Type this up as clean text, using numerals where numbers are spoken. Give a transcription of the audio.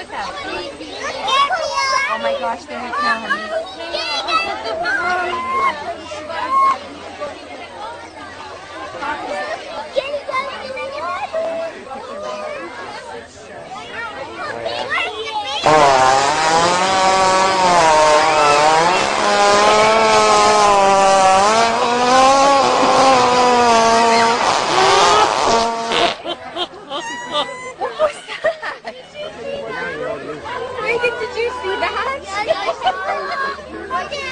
that? Oh my gosh, there you go, What was that? Reagan, did you see that?